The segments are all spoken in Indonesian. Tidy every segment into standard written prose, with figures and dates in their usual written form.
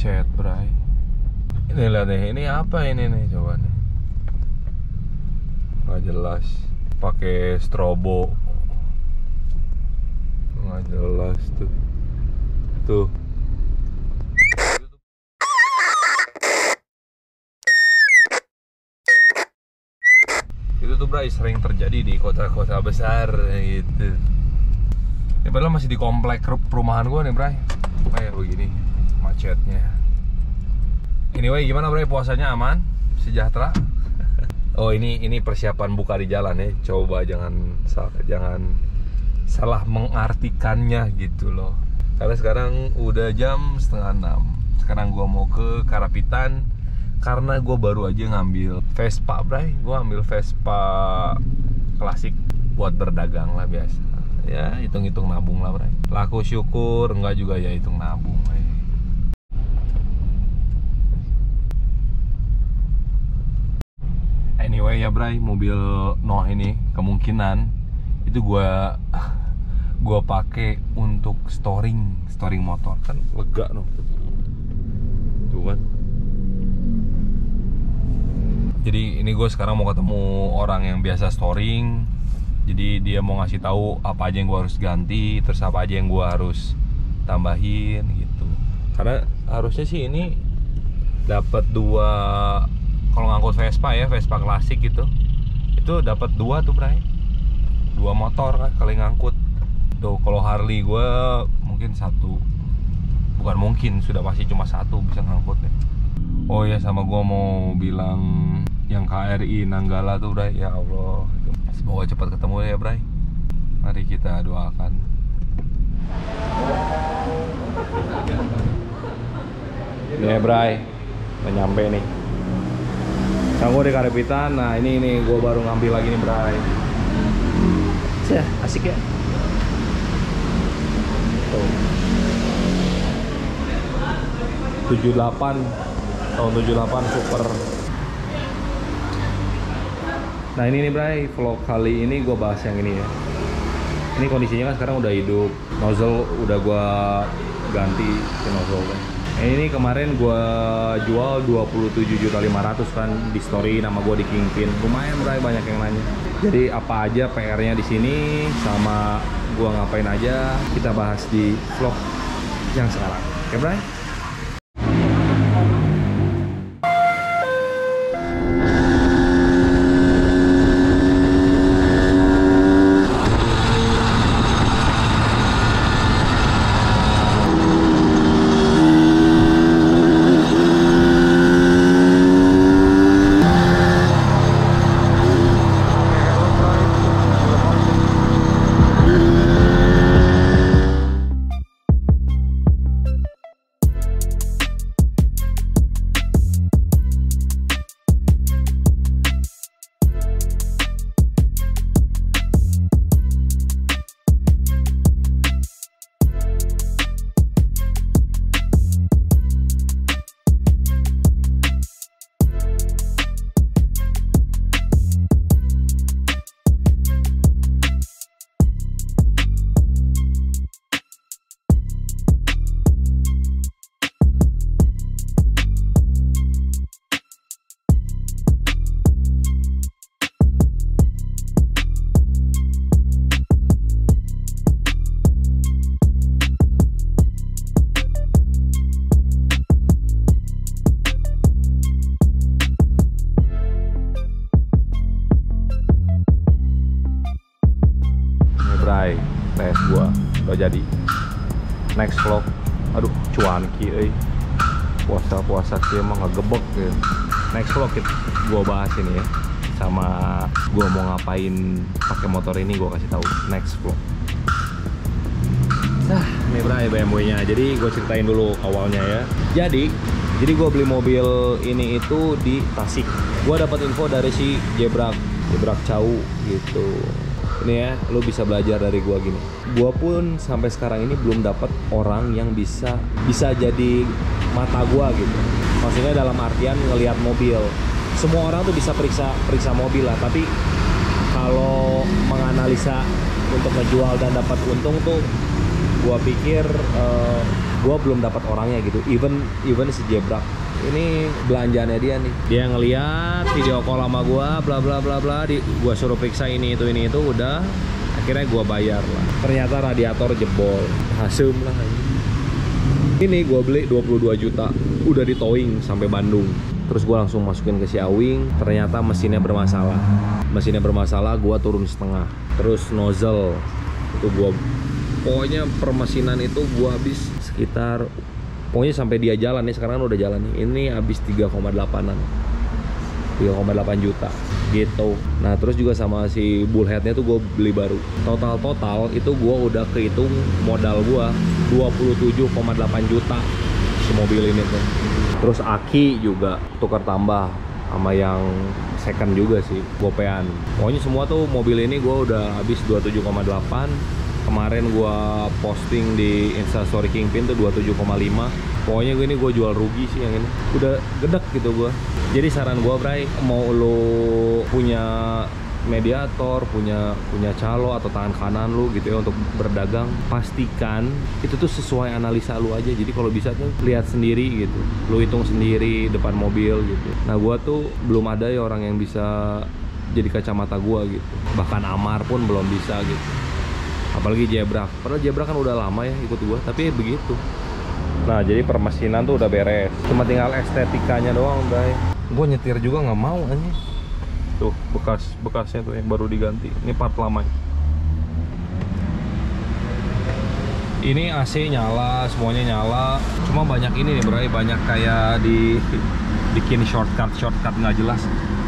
macet, bray. Ini lihat nih, ini apa ini nih, coba nih. Nggak jelas. Pakai strobo. Nggak jelas tuh. Tuh. Itu tuh bray sering terjadi di kota-kota besar gitu. Ini padahal masih di komplek perumahan gue nih bray. Kayak begini macetnya. Anyway, gimana bray, puasanya aman? Sejahtera? Oh, ini persiapan buka di jalan ya. Coba jangan salah mengartikannya gitu loh. Karena sekarang udah jam 5:30. Sekarang gua mau ke Karapitan karena gua baru aja ngambil Vespa, bray. Gua ambil Vespa klasik buat berdagang lah biasa. Ya, hitung-hitung nabung lah, bray. Laku syukur, enggak juga ya hitung nabung. Anyway ya bray, mobil Noh ini kemungkinan itu gua pakai untuk storing motor, kan lega noh. Tuh kan. Jadi ini gue sekarang mau ketemu orang yang biasa storing. Jadi dia mau ngasih tahu apa aja yang gue harus ganti, terus apa aja yang gue harus tambahin gitu. Karena harusnya sih ini dapat 2. Kalau ngangkut Vespa ya, Vespa klasik gitu, itu dapat 2 tuh bray, 2 motor kan kali ngangkut. Tuh kalau Harley gue mungkin 1, bukan mungkin, sudah pasti cuma 1 bisa ngangkutnya. Oh ya, sama gue mau bilang yang KRI Nanggala tuh bray, ya Allah, semoga cepat ketemu ya bray. Mari kita doakan. Nih bray, udah nyampe nih. Sekarang gue di Karapitan. Nah ini gue baru ngambil lagi nih bray. Cih, asik ya. Tuh 78 tahun 78 super. Nah ini nih bray, vlog kali ini gue bahas yang ini ya. Ini kondisinya kan sekarang udah hidup, nozzle udah gue ganti ke nozzle kan. Ini kemarin gue jual 27.500.000 kan di story, nama gue di Kingpin. Lumayan bray, banyak yang nanya. Jadi apa aja PR-nya di sini sama gue ngapain aja, kita bahas di vlog yang sekarang. Oke bray? TS gua udah jadi. Next vlog, aduh cuanki puasa sih emang ngegebek gitu. Next vlog gua bahas ini ya, sama gua mau ngapain pakai motor ini gua kasih tahu next vlog. Nah ini bray BMW nya, jadi gue ceritain dulu awalnya ya. Jadi gue beli mobil ini itu di Tasik. Gue dapat info dari si Gebrak Cau gitu. Ini ya, lu bisa belajar dari gua gini. Gua pun sampai sekarang ini belum dapat orang yang bisa jadi mata gua gitu. Maksudnya dalam artian ngelihat mobil. Semua orang tuh bisa periksa mobil lah, tapi kalau menganalisa untuk ngejual dan dapat untung tuh gua pikir Gue belum dapat orangnya gitu. Even si Jebrak ini belanjaannya dia nih. Dia ngeliat video call sama gue, bla bla bla bla. Gue suruh periksa ini itu udah. Akhirnya gue bayar lah. Ternyata radiator jebol. Hasem lah. Ini gue beli 22 juta. Udah di towing sampai Bandung. Terus gue langsung masukin ke si Awing. Ternyata mesinnya bermasalah. Gue turun setengah. Terus nozzle itu gue, pokoknya permesinan itu gue habis sekitar, pokoknya sampai dia jalan nih, sekarang udah jalan nih. Ini habis 3,8an, 3,8 juta gitu. Nah terus juga sama si bullheadnya tuh gue beli baru. Total itu gue udah kehitung modal gue 27,8 juta si mobil ini tuh. Terus aki juga tukar tambah sama yang second juga sih, gopean. Pokoknya semua tuh mobil ini gue udah habis 27,8. Kemarin gue posting di Instastory Kingpin tuh 27,5. Pokoknya gue jual rugi sih yang ini. Udah gedek gitu gue. Jadi saran gue, Bray, mau lo punya mediator, punya calo atau tangan kanan lu gitu ya untuk berdagang, pastikan itu tuh sesuai analisa lu aja. Jadi kalau bisa tuh lihat sendiri gitu, lu hitung sendiri depan mobil gitu. Nah gua tuh belum ada ya orang yang bisa jadi kacamata gua gitu, bahkan Amar pun belum bisa gitu, apalagi Jebrak. Padahal Jebrak kan udah lama ya ikut gua, tapi begitu. Nah jadi permesinan tuh udah beres, cuma tinggal estetikanya doang, Bray. Gua nyetir juga nggak mau anjing. Tuh bekasnya tuh yang baru diganti. Ini part lama. Ini AC nyala, semuanya nyala. Cuma banyak ini nih, Bray, banyak kayak bikin shortcut nggak jelas.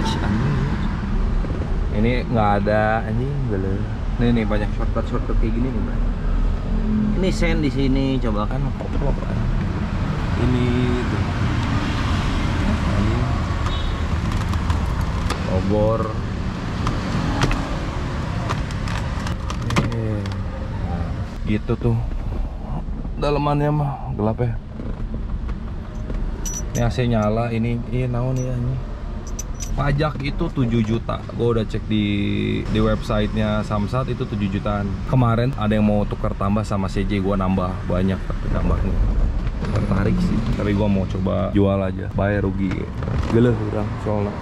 Ini nggak ada anjing, belum. Nih banyak shortcut kayak gini nih, Bray. Ini sen di sini, coba kan apa? Ini tuh. Obor. Gitu tuh. Dalemannya mah gelap ya. Ini AC nyala, ini naon ya ini. Pajak itu 7 juta. Gue udah cek di websitenya Samsat itu 7 jutaan. Kemarin ada yang mau tukar tambah sama CJ, gue nambah banyak tapi tambahnya. Tertarik sih, tapi gue mau coba jual aja. Bayar rugi. Geleh udah soalnya.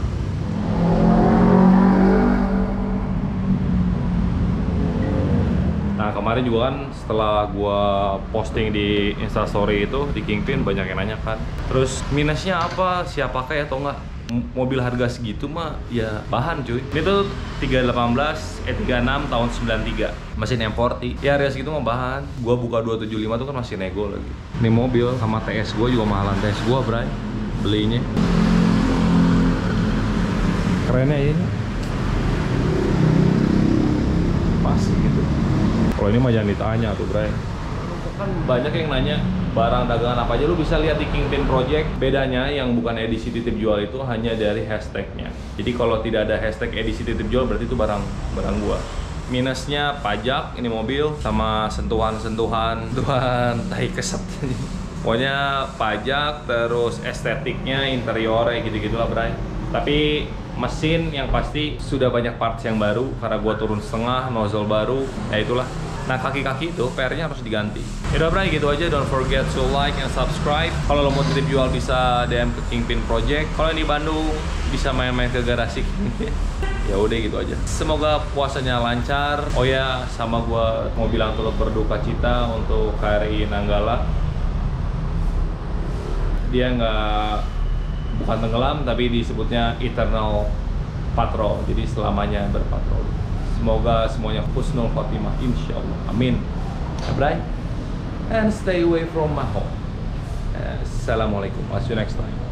Nah kemarin juga kan setelah gua posting di Instastory itu di Kingpin, banyak yang nanya kan, terus minusnya apa, siapa pakai atau enggak. Mobil harga segitu mah ya bahan cuy. Ini tuh 36 tahun 93, mesin M40. Ya harga segitu mah bahan. Gua buka 275 tuh kan masih nego lagi. Ini mobil sama TS gua juga mahalan TS gua, Bray, belinya. Kerennya ini pas gitu. Kalau ini mah jangan ditanya tuh, Bray. Kan banyak yang nanya barang dagangan apa aja, lu bisa lihat di Kingpin Project. Bedanya yang bukan edisi titip jual itu hanya dari hashtagnya. Jadi kalau tidak ada hashtag edisi titip jual berarti itu barang gua. Minusnya pajak ini mobil sama sentuhan tai keset. Pokoknya pajak, terus estetiknya, interiornya gitu-gitulah, Bray. Tapi mesin yang pasti sudah banyak parts yang baru karena gua turun setengah, nozzle baru, ya itulah. Nah kaki-kaki itu PR-nya harus diganti. Yaudah, Bray, gitu aja. Don't forget to like and subscribe. Kalau lo mau titip jual bisa DM ke Kingpin Project. Kalau yang di Bandung bisa main-main ke garasi Kingpin. Ya udah gitu aja. Semoga puasanya lancar. Oh ya, sama gua mau bilang turut berduka cita untuk KRI Nanggala. Dia bukan tenggelam, tapi disebutnya eternal patrol, jadi selamanya berpatroli. Semoga semuanya husnul khotimah, insyaallah, amin. Bye, and stay away from my home. Assalamualaikum, see you next time.